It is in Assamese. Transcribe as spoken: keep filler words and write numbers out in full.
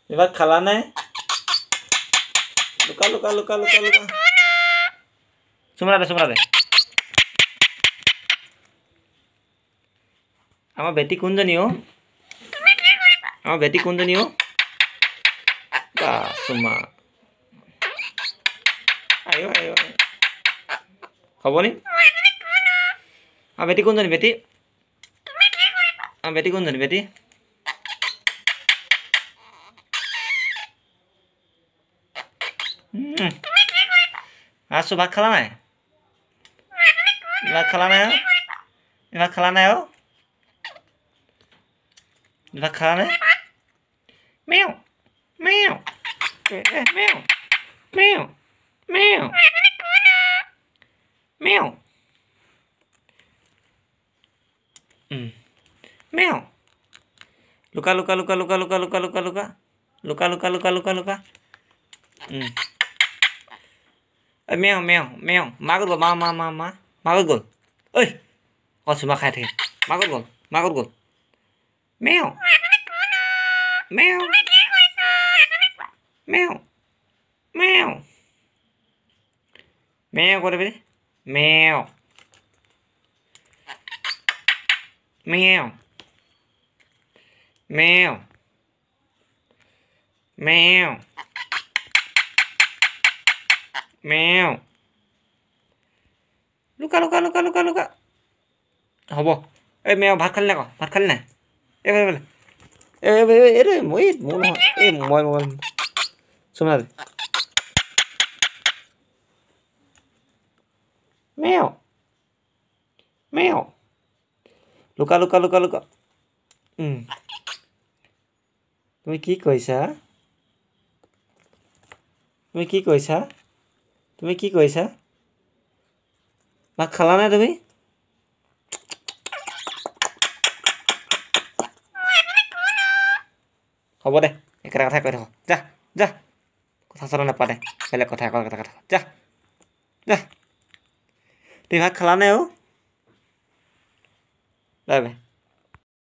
ভাত খালা নে লুকা লুকা লুকা লুকা লুকা চুমৰা দে চুমৰা দে আমাৰ বেটি কোনজনী অ আমাৰ বেটি কোনজনী অ বা চুমা আয়ো আয়ো হ'বনি আমাৰ বেটি কোনজনী বেটি আমাৰ বেটি কোনজনী বেটি আছো ভাত খালা নাই ভাত খালা নাই ভাত খালা নাই অ ভাত খালা নাই মেও মেও মেও মেও মেও মেও মেও লুকা লুকা লুকা লুকা লুকা লুকা লুকা লুকা লুকা লুকা লুকা লুকা লুকা মেও মেও মেও মাকত গ'ল মা মা মা মা মাকত গ'ল ঐ অ চুমা খাই থাকে মাকত গ'ল মাকত গ'ল মেও মেও মেও মেও মেও কৰিবি মেও মেও মেও মেও মেও লুকা লুকা লুকা লুকা লুকা হ'ব এই মেও ভাত খালি নাই আকৌ ভাত খালি নাই এই এইটো মই মোৰ নহয় এই মই মই চুমা দে মেও মেও লুকা লুকা লুকা লুকা তুমি কি কৈছা তুমি কি কৈছা তুমি কি কৈছা ভাত খালা নাই তুমি হ'ব দে একেটা কথাই কৈ থাক যা যা কথা চলা নাপাতে বেলেগ কথা কৈ কথা কথা যা যা তুমি ভাত খালা নাই অ' বাই বাই